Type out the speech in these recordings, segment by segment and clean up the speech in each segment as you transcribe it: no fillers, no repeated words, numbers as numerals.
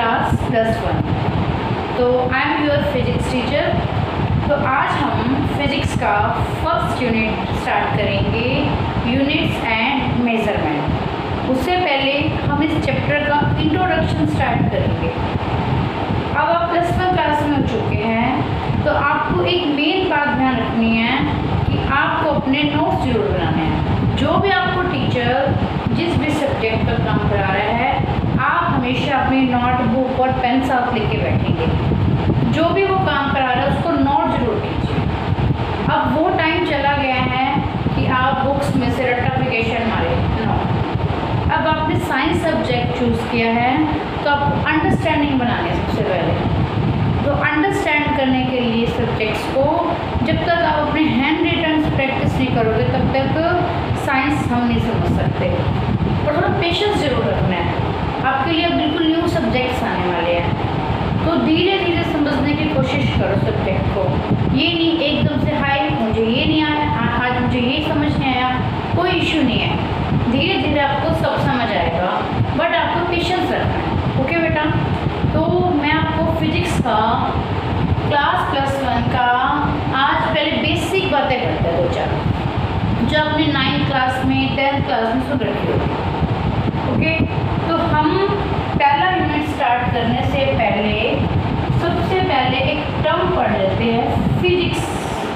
Class +1। तो I am your physics teacher. तो आज हम फिजिक्स का फर्स्ट यूनिट स्टार्ट करेंगे, यूनिट्स एंड मेजरमेंट। उससे पहले हम इस चैप्टर का इंट्रोडक्शन स्टार्ट करेंगे। अब आप +1 क्लास में हो चुके हैं, तो आपको एक मेन बात ध्यान रखनी है कि आपको अपने नोट्स जरूर बनाने हैं। जो भी आपको टीचर जिस भी सब्जेक्ट का काम करा रहा है, आप हमेशा अपनी नोटबुक और पेन साथ लेके बैठेंगे। जो भी वो काम करा रहा है उसको नोट जरूर कीजिए। अब वो टाइम चला गया है कि आप बुक्स में से रट्टाफिकेशन मारे। नो, अब आपने साइंस सब्जेक्ट चूज़ किया है, तो आपको अंडरस्टैंडिंग बनानी है सबसे पहले। तो अंडरस्टैंड करने के लिए सब्जेक्ट्स को जब तक आप अपने हैंड रिटन प्रैक्टिस नहीं करोगे, तब तक साइंस हम नहीं समझ सकते। और थोड़ा पेशेंस जरूर रखना है। आपके लिए बिल्कुल न्यू सब्जेक्ट्स आने वाले हैं, तो धीरे धीरे समझने की कोशिश करो सब्जेक्ट को। ये नहीं एकदम से हाई मुझे ये नहीं आया, आज मुझे ये समझ नहीं आया, कोई इशू नहीं है। धीरे धीरे आपको सब समझ आएगा, बट आपको पेशेंस रखना है। ओके बेटा? तो मैं आपको फिजिक्स का क्लास +1 का आज पहले बेसिक बातें करते हैं, 2-4 जो आपने 9th क्लास में 10th क्लास में सुन रखी होगी। ओके, तो हम पहला यूनिट स्टार्ट करने से पहले सबसे पहले एक टर्म पढ़ लेते हैं, फिजिक्स।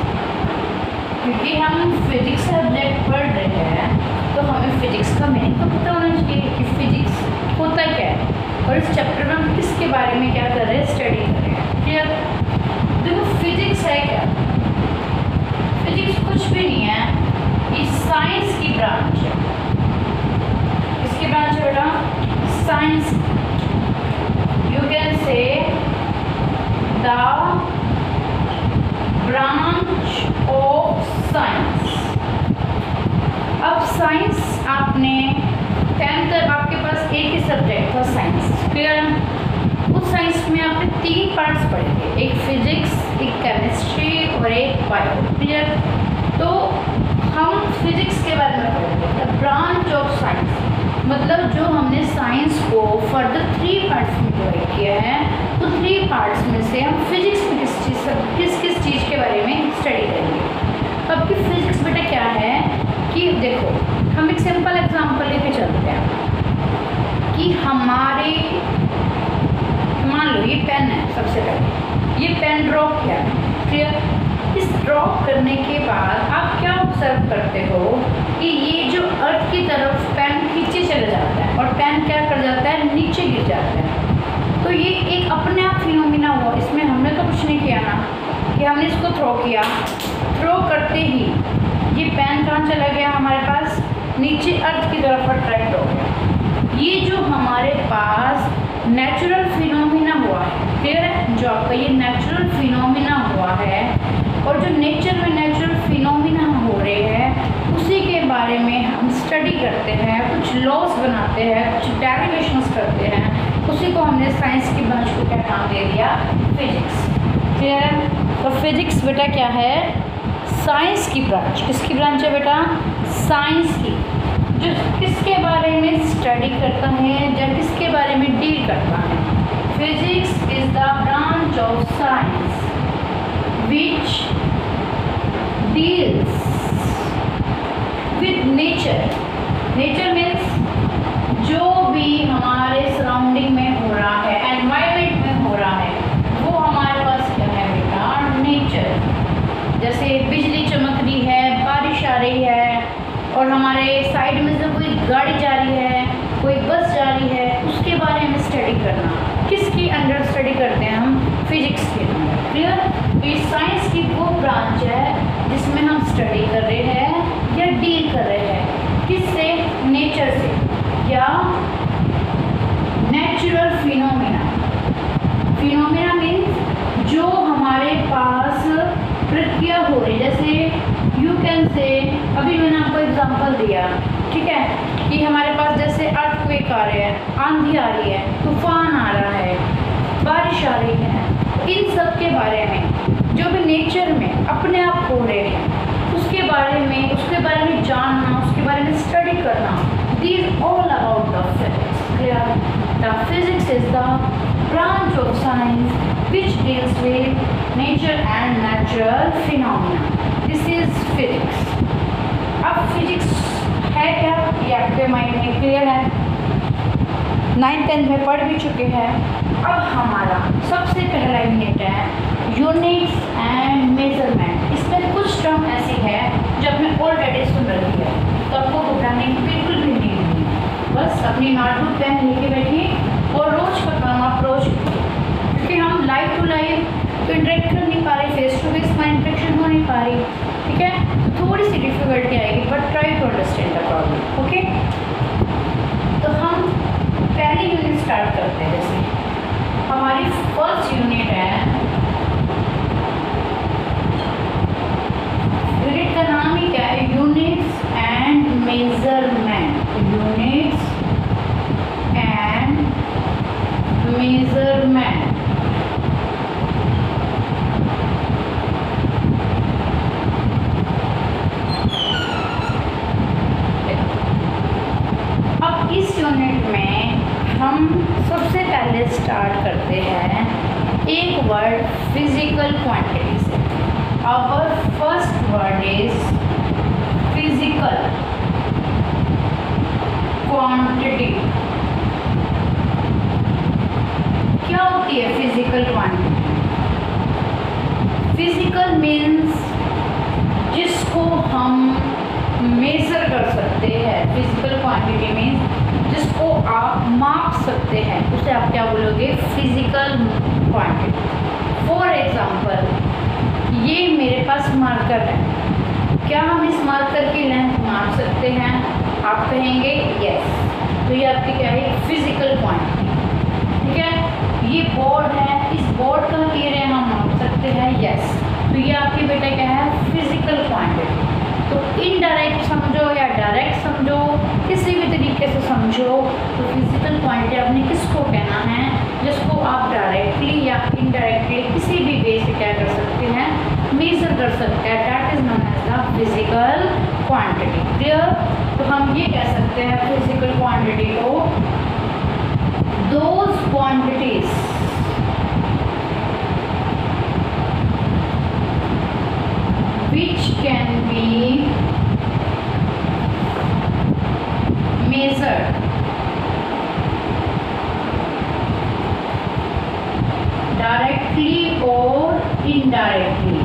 क्योंकि हम फिजिक्स सब्जेक्ट पढ़ रहे हैं, तो हमें फिजिक्स का मीनिंग तो पता होना चाहिए कि फिजिक्स होता क्या है, और इस चैप्टर में हम किसके बारे में क्या कर रहे हैं, स्टडी कर रहे हैं। क्लियर? देखो, फिजिक्स है क्या? फिजिक्स कुछ भी नहीं है, ये साइंस की ब्रांच है। किसकी ब्रांच है बेटा? Science. You can say the branch of science. अब साइंस आपने 10th तक आपके पास एक ही सब्जेक्ट था, साइंस। क्लियर? उस साइंस में आपने 3 पार्ट्स पढ़े थे, एक फिजिक्स, एक केमिस्ट्री और एक बायो। क्लियर? तो हम फिजिक्स के बारे में पढ़ेंगे, द ब्रांच ऑफ साइंस, मतलब जो हमने साइंस को फर्दर 3 पार्ट्स में डिवाइड किया है, तो 3 पार्ट्स में से हम फिजिक्स में किस चीज़ के बारे में स्टडी करेंगे। अब की फिजिक्स बेटा क्या है कि देखो, हम एक सिंपल एग्जांपल लेके चलते हैं कि हमारे, मान लो ये पेन है। सबसे पहले ये पेन ड्रॉ किया है। क्लियर? इस ड्रॉ करने के बाद आप क्या ऑब्जर्व करते हो कि ये जो अर्थ की तरफ पेन खींचे चले जाता है और पेन क्या कर जाता है, नीचे गिर जाता है। तो ये एक अपने आप फिनोमिना हुआ, इसमें हमने तो कुछ नहीं किया ना, कि हमने इसको थ्रो किया, थ्रो करते ही ये पेन कहाँ चला गया, हमारे पास नीचे अर्थ की तरफ अट्रैक्ट हो गया। ये जो हमारे पास नेचुरल फिनोमिना हुआ है, क्लियर है? जो आपका ये नेचुरल फिनोमिना हुआ है, और जो नेचर में नेचुरल फिनोमिना हो रहे हैं, उसी के बारे में हम स्टडी करते हैं, कुछ लॉस बनाते हैं, कुछ डेरिवेशंस करते हैं, उसी को हमने साइंस की ब्रांच को क्या नाम दे दिया, फिजिक्स। क्लियर है? तो फिजिक्स बेटा क्या है, साइंस की ब्रांच। किसकी ब्रांच है बेटा? साइंस की, जो किसके बारे में स्टडी करता है या किसके बारे में डील करता है। Physics is the branch of science which deals with nature. Nature means जो भी हमारे सराउंडिंग में हो रहा है, एनवायरनमेंट में हो रहा है, वो हमारे पास क्या है बेटा, नेचर। जैसे बिजली चमक रही है, बारिश आ रही है, और हमारे साइड में से कोई गाड़ी जा रही है, कोई बस जा रही है, उसके बारे में स्टडी करना। किसकी अंडर स्टडी करते हैं हम? फिजिक्स के अंदर। क्लियर? ये साइंस की वो ब्रांच है जिसमें हम स्टडी कर रहे हैं या डील कर रहे हैं, किससे? नेचर से, या नेचुरल फिनोमिना। फिनोमिना मीन्स जो हमारे पास प्रक्रिया हो रही, जैसे यू कैन से, अभी मैंने आपको एग्जांपल दिया, ठीक है, कि हमारे पास जैसे अर्थक्वेक आ रहे हैं, आंधी आ रही है, तूफान आ रहा है, बारिश आ रही है, इन सब के बारे में जो भी नेचर में अपने आप हो रहे हैं, उसके बारे में जानना, उसके बारे में स्टडी करना, these all about the physics. Clear? The physics is the branch of science which deals with nature and natural phenomena. This is physics. अब फिजिक्स है क्या, ये आपके माइंड में क्लियर है, 9th-10th में पढ़ भी चुके हैं। अब हमारा सबसे पहला यूनिट है यूनिट्स एंड मेजरमेंट। इसमें कुछ टर्म ऐसी है जो आपने ऑलरेडी सुन रखी है, तो आपको घबराने की बिल्कुल भी नहीं है। बस अपनी नोटबुक पेन लेके बैठिए और रोज का काम आप रोज, क्योंकि हम लाइव टू लाइव तो इंटरेक्ट कर नहीं पा रहे, फेस टू फेस में इंटरेक्शन हो नहीं पा रही, ठीक है। तो थोड़ी सी डिफिकल्टी आएगी, but try to understand the problem, okay. तो हम पहली यूनिट स्टार्ट करते हैं। जैसे हमारी फर्स्ट यूनिट है, यूनिट का नाम ही क्या है, units and measurement. Units and measurement. अब इस यूनिट में हम सबसे पहले स्टार्ट करते हैं एक वर्ड फिजिकल क्वांटिटी से। Our first word is physical quantity. क्या होती है फिजिकल क्वांटिटी? फिजिकल मीन्स जिसको हम मेजर कर सकते हैं। फिजिकल क्वांटिटी मीन्स जिसको आप माप सकते हैं, उसे आप क्या बोलोगे, फिजिकल क्वांटिटी। फॉर एग्जांपल, ये मेरे पास मार्कर है, क्या हम इस मार्कर की लेंथ माप सकते हैं? आप कहेंगे यस, तो ये आपकी क्या है, फिजिकल क्वांटिटी, ठीक है। ये बोर्ड है, इस बोर्ड का एरिया हम माप सकते हैं, यस, तो ये आपकी बेटा क्या है, फिजिकल क्वांटिटी। तो इनडायरेक्ट समझो या डायरेक्ट समझो, किसी भी तरीके से समझो, तो फिजिकल क्वांटिटी आपने किसको कहना है, जिसको आप डायरेक्टली या इनडायरेक्टली किसी भी वे से क्या कर सकते हैं, मेजर कर सकते हैं। That is known as the physical quantity. Clear? तो हम ये कह सकते हैं फिजिकल क्वांटिटी को, those quantities which can be measured directly or indirectly,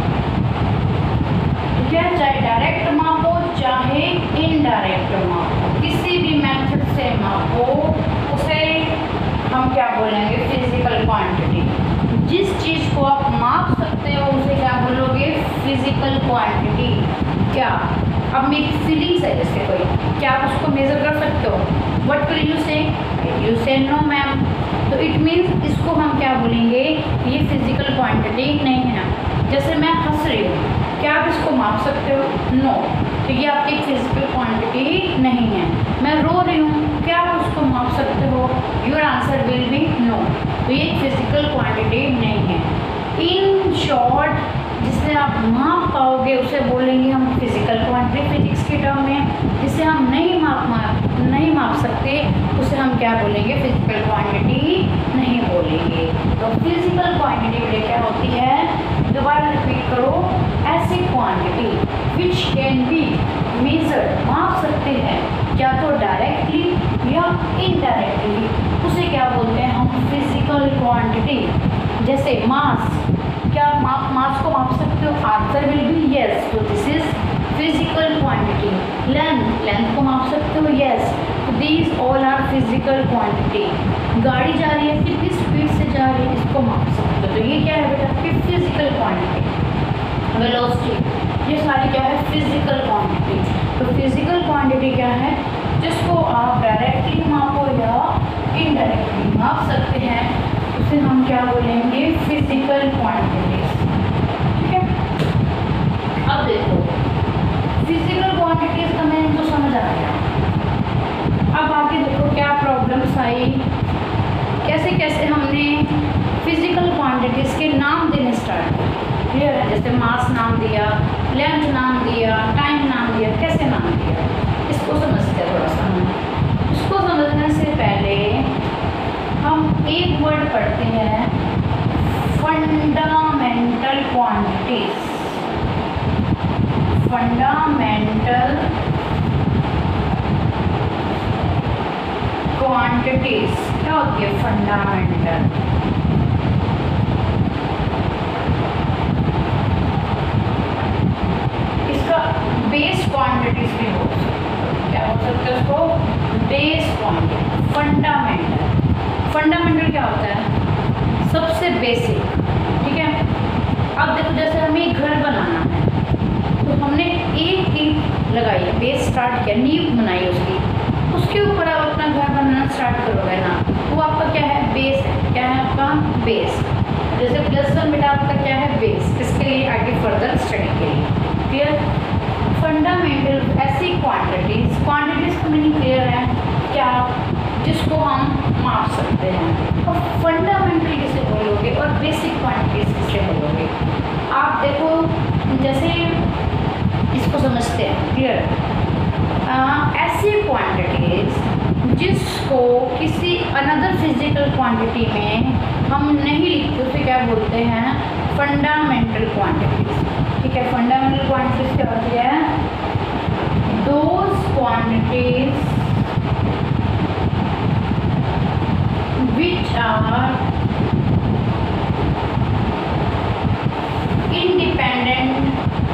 ठीक है। चाहे डायरेक्ट मापो चाहे इनडायरेक्ट मापो, किसी भी मेथड से मापो, उसे हम क्या बोलेंगे, फिजिकल क्वांटिटी। जिस चीज़ को आप माप सकते हो उसे क्या बोलोगे, फिजिकल क्वांटिटी। क्या अब मेरी फीलिंग्स है जैसे कोई, क्या आप उसको मेजर कर सकते हो? What will you say? You say no ma'am. तो इट मीन्स इसको हम क्या बोलेंगे, ये फिजिकल क्वांटिटी नहीं है। जैसे मैं हंस रही हूँ, क्या आप इसको माप सकते हो? नो, तो ये आपकी फिजिकल क्वांटिटी नहीं है। मैं रो रही हूँ, क्या आप उसको माप सकते हो? Your answer will be no, तो ये फिजिकल क्वांटिटी नहीं है। इन शॉर्ट, जिसे आप माप पाओगे उसे बोलेंगे हम फिजिकल क्वांटिटी फिजिक्स के टर्म में। जिसे हम नहीं माप सकते उसे हम क्या बोलेंगे, फिजिकल क्वांटिटी नहीं बोलेंगे। तो फिजिकल क्वांटिटी क्या होती है, दोबारा रिपीट करो, ऐसी quantity which can be measured, माप सकते हैं, क्या तो डायरेक्टली या इनडायरेक्टली, उसे क्या बोलते हैं हम, फिजिकल क्वांटिटी। जैसे मास, क्या मास को माप सकते हो? आंसर विल बी यस, तो this is physical quantity. Length को माप सकते हो? यस, तो these all are physical quantity. गाड़ी जा रही है, कितनी स्पीड से जा रही है, इसको माप सकते हो, तो ये क्या है बेटा, फिजिकल क्वांटिटी। वेलोसिटी, ये सारी क्या है, फिजिकल क्वांटिटी। तो फिजिकल क्वांटिटी क्या है, जिसको आप डायरेक्टली मापो या इनडायरेक्टली माप सकते हैं, उसे हम क्या बोलेंगे, फिजिकल क्वांटिटीज, ठीक है। अब देखो, फिजिकल क्वांटिटीज का मैंने तो समझ आ गया। अब आगे देखो क्या प्रॉब्लम्स आई, कैसे कैसे हमने फिजिकल क्वांटिटीज के नाम देने स्टार्ट किए। क्लियर है? जैसे मास नाम दिया, लेंथ नाम दिया, टाइम नाम दिया, कैसे नाम दिया, इसको समझते हैं थोड़ा सा। इसको समझने से पहले हम एक वर्ड होती है फंडामेंटल क्वांटिटीज। फंडामेंटल क्वांटिटीज क्या होती है? फंडामेंटल इसका बेस क्वांटिटीज भी हो सकती है। क्या हो सकता है उसको? Base quantity. फंडामेंटल, फंडामेंटल क्या होता है? सबसे बेसिक, ठीक है। अब देखो जैसे हमें घर बनाना है तो हमने एक ईंट लगाई, बेस स्टार्ट किया, नींव बनाई उसके ऊपर आप अपना घर बनाना स्टार्ट करोगे ना, वो आपका क्या है? बेस है। क्या है आपका? बेस। जैसे +1 बेटा आपका क्या है? बेस। इसके लिए आगे फर्दर स्टडी के लिए क्लियर। फंडामेंटल ऐसी क्वांटिटीज का मीनिंग क्लियर है क्या? जिसको हम माप सकते हैं। और फंडामेंटल किसे बोलोगे और बेसिक क्वांटिटीज किसे बोलोगे? आप देखो जैसे इसको समझते हैं, क्लियर। ऐसी क्वांटिटीज जिसको किसी अनदर फिजिकल क्वांटिटी में हम नहीं लिखते उसे क्या बोलते हैं? Fundamental quantities. ठीक है, फंडामेंटल क्वांटिटीज क्या होती है? Those quantities which are independent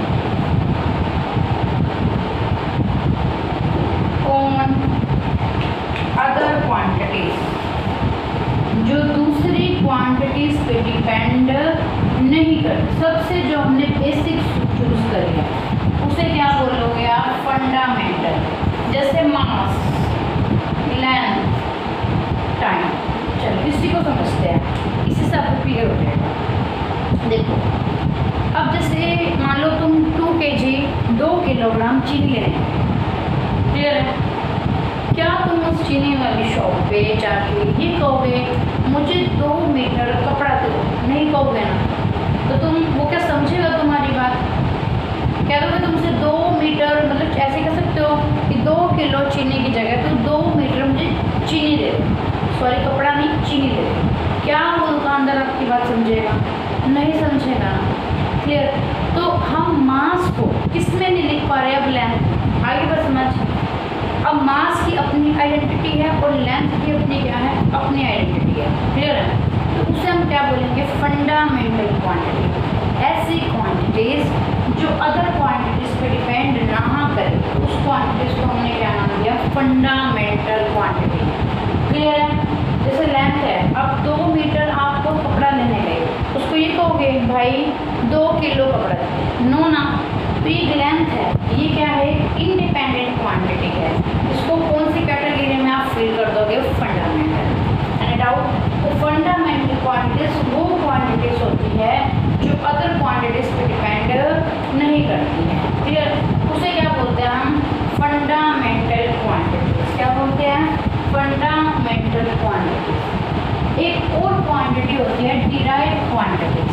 on other quantities, जो दूसरी क्वांटिटीज पे डिपेंड नहीं करती। सबसे जो हमने बेसिक चूज करी है उसे क्या बोलोगे आप? फंडामेंटल। जैसे मास, लेंथ, टाइम। चलो इसी को समझते हैं, इसी से आपको क्लियर हो जाएगा। देखो अब जैसे मान लो तुम 2 kg 2 किलोग्राम चीनी ले रहे हैं, क्लियर है। क्या तुम उस चीनी वाली शॉप पे जाके ये कहोगे मुझे 2 मीटर कपड़ा दो? नहीं कहोगे ना। तो तुम वो क्या समझेगा तुम्हारी बात? कह दोगे तुमसे 2 मीटर, मतलब ऐसे कह सकते हो कि 2 किलो चीनी की जगह तो 2 मीटर मुझे चीनी दे दो, सॉरी कपड़ा नहीं, चीनी दे दो। क्या वो दुकानदार आपकी बात समझेगा? नहीं समझेगा, क्लियर। तो हम मास को किस में नहीं लिख पा रहे? अब लेंथ, आगे बस समझ। अब मास की अपनी आइडेंटिटी है और लेंथ की अपनी क्या है? अपनी आइडेंटिटी है, क्लियर है। तो उसे हम क्या बोलेंगे? Fundamental quantity. ऐसी क्वांटिटीज जो अदर क्वांटिटीज पे डिपेंड ना करे उस क्वांटिटीज को हमने क्या नाम दिया? फंडामेंटल क्वांटिटी, क्लियर है। जैसे लेंथ है, अब 2 मीटर आपको कपड़ा लेने गए, उसको ये कहोगे भाई 2 किलो कपड़ा दे? नो ना। तो ये लेंथ है, ये क्या है? इंडिपेंडेंट क्वांटिटी है। इसको कौन सी कैटेगरी में आप फिल कर दोगे? फंडामेंटल। Any doubt? तो फंडामेंटल क्वांटिटीज वो क्वांटिटीज होती है जो अदर क्वांटिटीज पे डिपेंड नहीं करती है, क्लियर। उसे क्या बोलते हैं हम? Fundamental quantities. क्या बोलते हैं? Fundamental quantities. एक और क्वांटिटी होती है derived quantities.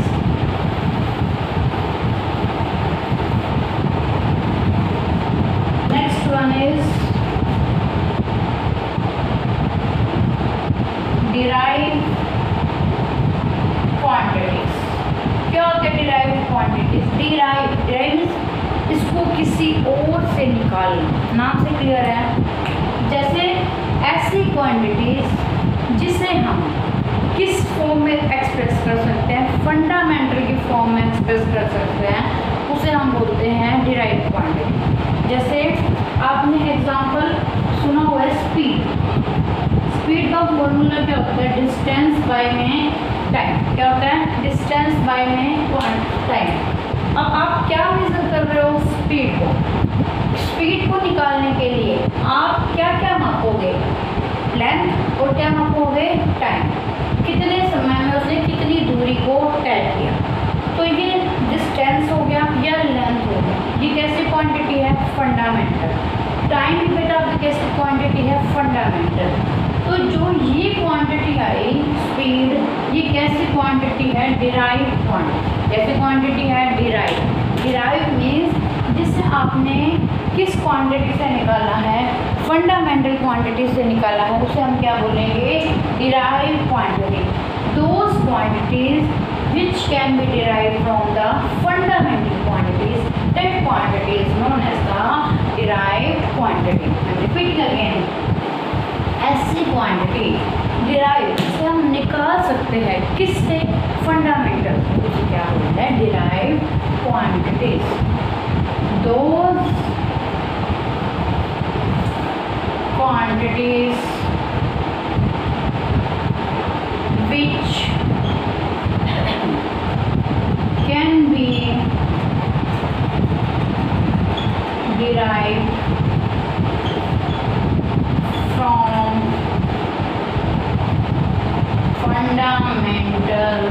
Next one is derived quantities. क्या होते हैं डिराइव्ड क्वांटिटीज? डिराइव इसको किसी और से निकालना, नाम से क्लियर है। जैसे ऐसी क्वांटिटीज जिसे हम किस फॉर्म में एक्सप्रेस कर सकते हैं? फंडामेंटल की फॉर्म में एक्सप्रेस कर सकते हैं, उसे हम बोलते हैं डिराइव्ड क्वांटिटी। जैसे आपने एग्जांपल सुना हुआ है स्पीड। स्पीड का फॉर्मूला क्या होता है? डिस्टेंस बाय में टाइम। क्या होता है? डिस्टेंस बाय में टाइम। अब आप क्या मेजर कर रहे हो? स्पीड को। स्पीड को निकालने के लिए आप क्या क्या मापोगे? लेंथ और क्या मापोगे? टाइम। कितने समय में उसने कितनी दूरी को तय किया। तो ये डिस्टेंस हो गया या लेंथ हो गया। ये कैसी क्वांटिटी है? फंडामेंटल। टाइम भी बेटा आपकी कैसी क्वांटिटी है? फंडामेंटल। तो जो ये क्वांटिटी आई स्पीड, ये कैसी क्वांटिटी है? Derived quantity. कैसी क्वांटिटी है? डिराइव्ड। डिराइव्ड मीन्स जिससे आपने किस क्वांटिटी से निकाला है? फंडामेंटल क्वांटिटी से निकाला है, उसे हम क्या बोलेंगे? Derived quantity. those quantities which can be derived from the fundamental quantities, that quantity is known as the derived quantity. I'm repeating again, ऐसी क्वांटिटी डिराइव से हम निकाल सकते हैं किससे, फंडामेंटल, तो क्या बोलते हैं derive quantities, those quantities which can be derived from fundamental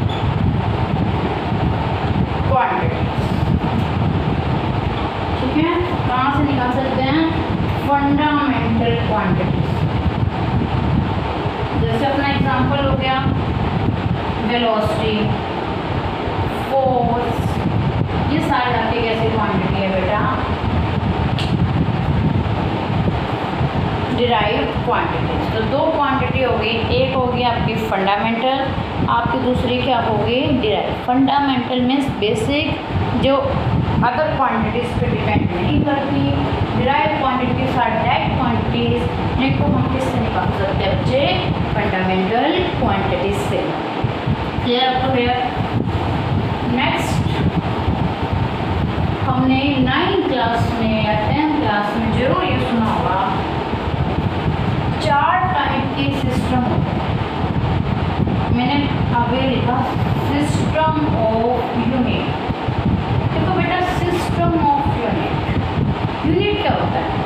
quantities. ठीक है, कहाँ से निकाल सकते हैं, फंडामेंटल क्वांटिटीज। जैसे अपना एग्जांपल हो गया वेलोसिटी, फोर्स, ये सारे आपके कैसी क्वांटिटी है बेटा, डिराइव्ड क्वांटिटीज। तो दो क्वांटिटी हो गई, एक होगी आपकी फंडामेंटल, आपकी दूसरी क्या होगी डिराइव। फंडामेंटल मीन्स बेसिक, जो अदर क्वांटिटीज पे डिपेंड नहीं करती। Derive quantities are that quantities जिनको हम किससे निकाल सकते हैं बच्चे, फंडामेंटल क्वांटिटीज से। क्लियर आपको क्लियर। नेक्स्ट, हमने 9th क्लास में या 10th क्लास में जरूर ये सुना होगा, 4 टाइप के सिस्टम होते हैं। मैंने अभी लिखा सिस्टम ऑफ यूनिट। देखो बेटा, सिस्टम ऑफ यूनिट, यूनिट क्या होता है,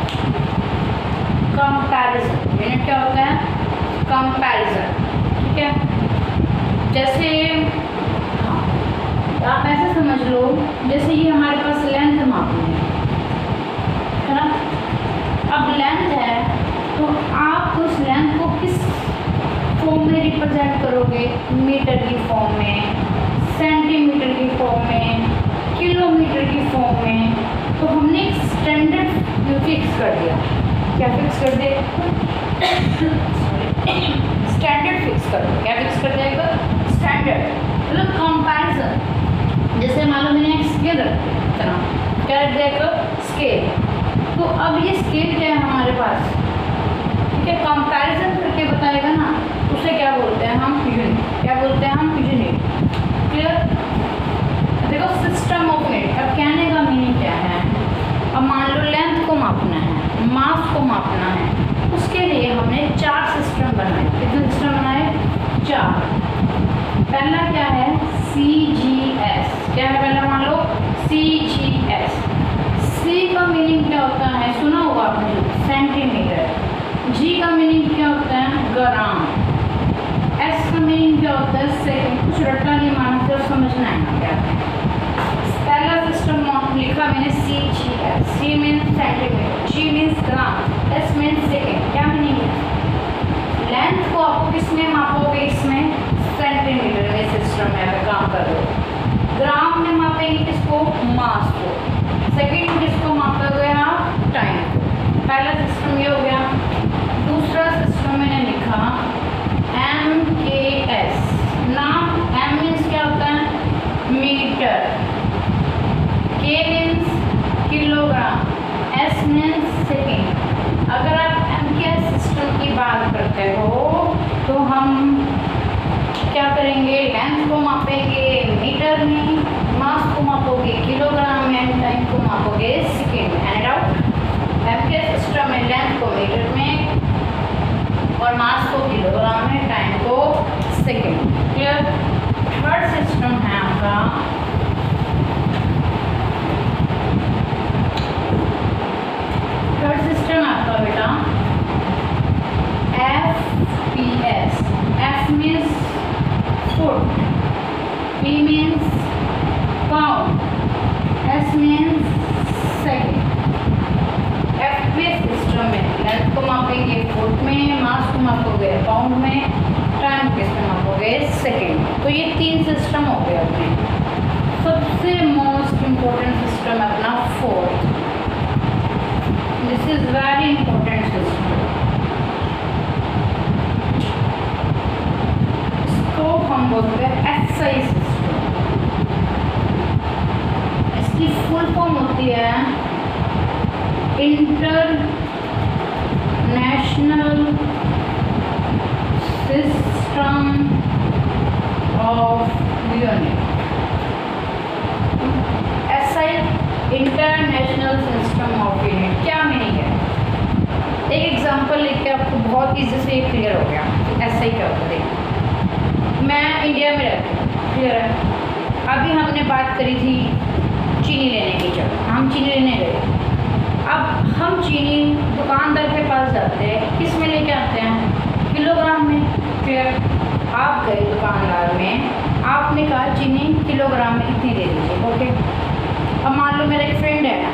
कंपैरिजन। यूनिट क्या होता है, कंपैरिजन। ठीक है, जैसे हाँ, आप ऐसे समझ लो जैसे ये हमारे पास लेंथ मापनी है ना। अब लेंथ है तो आप उस लेंथ को किस फॉर्म में रिप्रेजेंट करोगे, मीटर की फॉर्म में, सेंटीमीटर की फॉर्म में, किलोमीटर की फॉर्म में। तो हमने एक स्टैंडर्ड फिक्स कर दिया। क्या फिक्स कर दिया, स्टैंडर्ड फिक्स कर दिया। क्या फिक्स कर दिया, स्टैंडर्ड। मतलब कंपैरिजन, जैसे मान लो मैंने एक स्केल रखा, क्या रख दिया, स्केल। तो अब ये स्केल क्या है हमारे पास, ठीक है, कंपैरिजन करके बताएगा ना, उसे क्या बोलते हैं हम, यूनिट। क्या बोलते हैं हम, यूनिट। क्लियर। देखो सिस्टम ऑफ यूनिट, अब कहने का मीनिंग क्या है, अब मान लो लेंथ को मापना है, मास को मापना है, उसके लिए हमने 4 सिस्टम बनाए। कितने सिस्टम बनाए, 4। पहला क्या है, CGS। क्या है पहला, मान लो CGS। C का मीनिंग क्या होता है, सुना होगा आपने, सेंटीमीटर। G का मीनिंग क्या होता है, ग्राम। S का मीनिंग क्या होता है, सेकंड। कुछ रट्टा नहीं मारना, सिर्फ समझना है क्या है। पहला सिस्टम लिखा मैंने CGS। C means centimetre, G means gram, S means second. क्या मीनिंग है, लेंथ को आपको किसमें मापोगे, इसमें सेंटीमीटर में सिस्टम में अगर काम कर रहे हो। ग्राम में मापेंगे किसको, मास को। सेकंड किसको मापोगे आप, टाइम को। पहला सिस्टम ये हो गया। दूसरा सिस्टम मैंने लिखा MKS। नाम M मीन्स क्या होता है, metre, K means kilogram, S means second. अगर आप MKS सिस्टम की बात करते हो तो हम क्या करेंगे, लेंथ को मापेंगे मीटर में, मास को मापोगे किलोग्राम में, टाइम को मापोगे सेकेंड में। एंड आउट, MKS सिस्टम में लेंथ को मीटर में और मास को किलोग्राम में, टाइम को सेकेंड। क्लियर। थर्ड सिस्टम है आपका आपका बेटा FPS। F means foot, P means pound, S means second. FPS system में लेंथ को मापेंगे फुट में, मास को मापोगे पाउंड में, टाइम किस में मापोगे सेकेंड। तो ये 3 सिस्टम हो गए अपने। सबसे मोस्ट इम्पोर्टेंट सिस्टम है अपना fourth. This is very important system. इसको हम बोलते हैं एसआई सिस्टम। इसकी फुल फॉर्म होती है international system of unit. SI international system of unit क्या मीनिंग है? एक एग्जांपल लेके आपको बहुत इजी से क्लियर हो गया एसआई क्या होता है। मैं इंडिया में रहती हूँ, क्लियर है। अभी हमने बात करी थी चीनी लेने की, जब हम चीनी लेने गए, अब हम चीनी दुकानदार के पास जाते हैं, किस में लेके आते हैं? किलोग्राम में, क्लियर। आप गए दुकानदार में, आपने कहा चीनी किलोग्राम में इतनी दे दीजिए, ओके। अब मान लो मेरा एक फ्रेंड है,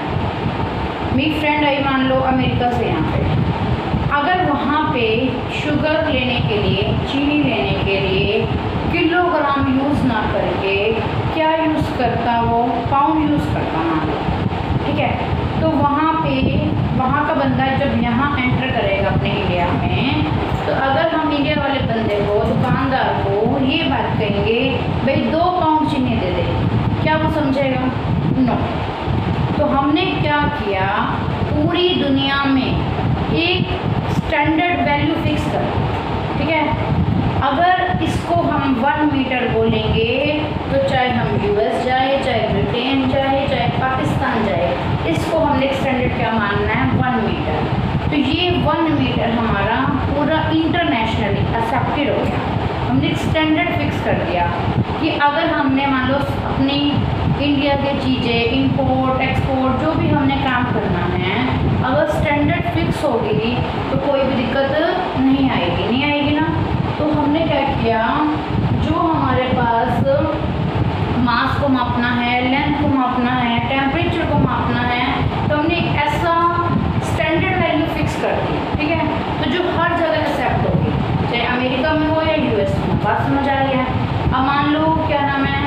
मेरी फ्रेंड आई मान लो अमेरिका से यहाँ पे, अगर वहाँ पे शुगर लेने के लिए, चीनी लेने के लिए किलोग्राम यूज़ ना करके क्या यूज़ करता, वो पाउंड यूज़ करता मान लो, ठीक है। तो वहाँ पे वहाँ का बंदा जब यहाँ एंटर करेगा अपने इंडिया में, तो अगर हम इंडिया वाले बंदे को, दुकानदार को ये बात कहेंगे भाई 2 पाउंड चीनी दे दे, क्या वो समझेगा? नो। तो हमने क्या किया, पूरी दुनिया में एक स्टैंडर्ड वैल्यू फिक्स कर, ठीक है। अगर इसको हम 1 मीटर बोलेंगे तो चाहे हम यूएस जाए, चाहे ब्रिटेन जाए, चाहे पाकिस्तान जाए, इसको हमने स्टैंडर्ड क्या मानना है? 1 मीटर। तो ये 1 मीटर हमारा पूरा इंटरनेशनली एक्सेप्टेड हो गया। हमने एक स्टैंडर्ड फिक्स कर दिया कि अगर हमने मान लो अपनी इंडिया की चीज़ें इंपोर्ट एक्सपोर्ट जो भी हमने काम करना है, अगर स्टैंडर्ड फिक्स होगी तो कोई भी दिक्कत नहीं आएगी ना। तो हमने क्या किया, जो हमारे पास मास को मापना है, लेंथ को मापना है, टेम्परेचर को मापना है, तो हमने ऐसा स्टैंडर्ड वैल्यू फिक्स कर दी, ठीक है। तो जो हर जगह एक्सेप्ट होगी, चाहे अमेरिका में हो या यूएस में। बात समझ आ रही है? अब मान लो क्या नाम है,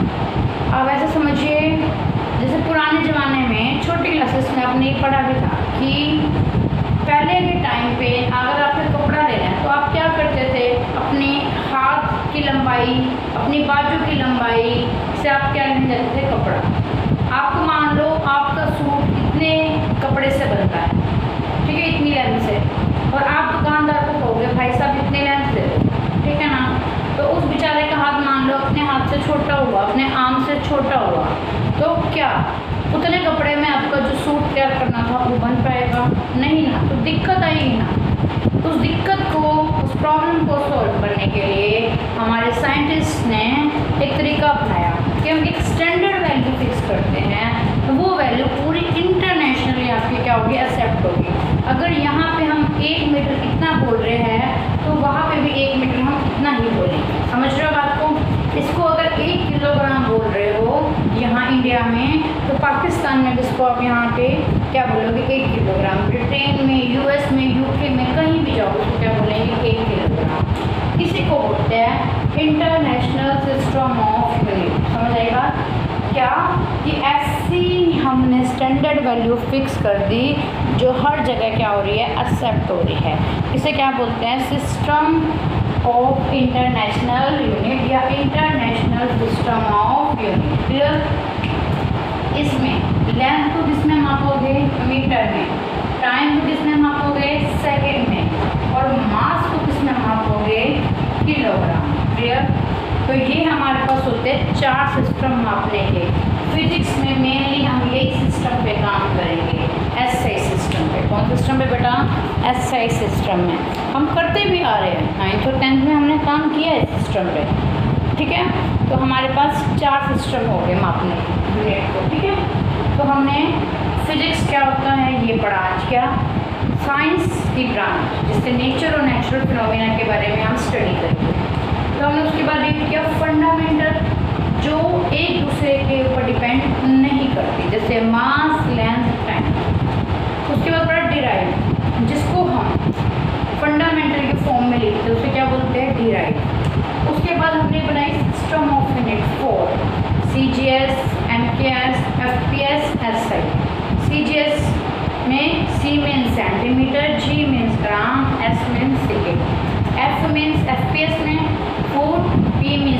अब ऐसे समझिए जैसे पुराने ज़माने में छोटी क्लासेस में आपने पढ़ा भी था कि पहले के टाइम पे अगर आपको कपड़ा लेना है तो आप क्या करते थे, अपने हाथ की लंबाई, अपनी बाजू की लंबाई से आप क्या लेने जाते थे? कपड़ा। आपको मान लो आपका सूट इतने कपड़े से बनता है, ठीक है, इतनी लेंथ से, और आप दुकानदार को कहोगे भाई साहब इतने लेंथ दे दो, ठीक है ना। तो उस बेचारे का हाथ मान लो अपने हाथ से छोटा हुआ, अपने आर्म से छोटा हुआ, तो क्या उतने कपड़े में आपका जो सूट तैयार करना था वो बन पाएगा? नहीं ना। तो दिक्कत आएगी ना। तो उस दिक्कत को, उस प्रॉब्लम को सॉल्व करने के लिए हमारे साइंटिस्ट ने एक तरीका अपनाया कि हम एक स्टैंडर्ड वैल्यू फिक्स करते हैं, तो वो वैल्यू पूरी इंटरनेशनली आपकी क्या होगी? एक्सेप्ट होगी। अगर यहाँ पे हम 1 मीटर इतना बोल रहे हैं तो वहाँ पे भी 1 मीटर हम इतना ही बोलेंगे। समझ रहे हो बात को? इसको अगर 1 किलोग्राम बोल रहे हो यहाँ इंडिया में, तो पाकिस्तान में भी इसको आप यहाँ पे क्या बोलोगे? 1 किलोग्राम। ब्रिटेन में, यूएस में, यूके में, कहीं भी जाओ तो क्या बोलेंगे? 1 किलोग्राम। इसी को बोलते हैं इंटरनेशनल सिस्टम ऑफ यूनिट। समझ आई बात? क्या कि ऐसी हमने स्टैंडर्ड वैल्यू फिक्स कर दी जो हर जगह क्या हो रही है? एक्सेप्ट हो रही है। इसे क्या बोलते हैं? सिस्टम ऑफ इंटरनेशनल यूनिट या international system of unit. Clear? इसमें लेंथ को किसमें मापोगे? मीटर में। टाइम को किसमें मापोगे? सेकेंड में। और मास को किसमें मापोगे? किलोग्राम। क्लियर? तो ये हमारे पास होते हैं 4 सिस्टम मापने के। फिजिक्स में मेनली हम यही सिस्टम पे काम करेंगे, एसआई सिस्टम पे। कौन सिस्टम पे बेटा? एसआई सिस्टम में हम करते भी आ रहे हैं। 9th और 10th में हमने काम किया है सिस्टम पे, ठीक है। तो हमारे पास 4 सिस्टम हो गए मापने यूनिट को, ठीक है। तो हमने फिजिक्स क्या होता है ये पढ़ा। आज क्या? साइंस की ब्रांच जिससे नेचर और नेचुरल फिनोमेना के बारे में हम स्टडी करेंगे। तो हमने उसके बाद रीड किया फंडामेंटल, जो एक दूसरे के ऊपर डिपेंड नहीं करती, जैसे मास, लेंथ, टाइम। उसके बाद पढ़ा डिराइव, जिसको हम फंडामेंटल के फॉर्म में लिखते हैं, उसे क्या बोलते हैं? डिराइव। उसके बाद हमने बनाई system of unit 4, CGS, MKS, FPS, SI। CGS में C means centimetre, G means gram, S means second, F means FPS में foot, P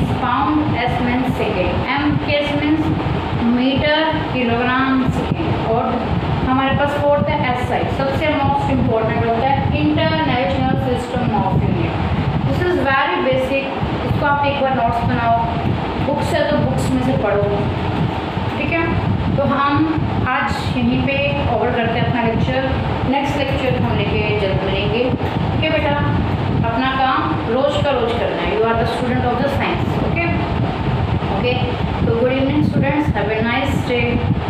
second, M K S means metre kilogram second, और हमारे पास फोर्थ है S I, सबसे most important होता है international system of unit. This is very basic, इसको आप एक बार नोट्स बनाओ, बुक्स है तो बुक्स में से पढ़ो, ठीक है। तो हम आज यहीं पे ओवर करते हैं अपना लेक्चर, नेक्स्ट लेक्चर हम लेके जल्द मिलेंगे, ठीक है बेटा। अपना काम रोज का रोज करना है, you are the student of the science, okay okay. तो good evening students, have a nice day.